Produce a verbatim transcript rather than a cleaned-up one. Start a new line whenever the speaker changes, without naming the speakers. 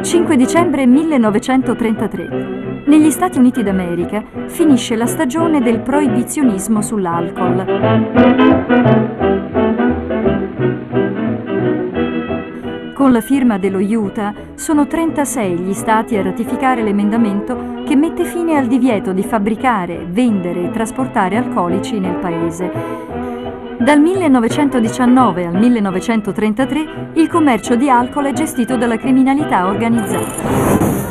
cinque dicembre millenovecentotrentatré. Negli Stati Uniti d'America finisce la stagione del proibizionismo sull'alcol. Con la firma dello Utah sono trentasei gli stati a ratificare l'emendamento che mette fine al divieto di fabbricare, vendere e trasportare alcolici nel paese. Dal millenovecentodiciannove al millenovecentotrentatré il commercio di alcol è gestito dalla criminalità organizzata.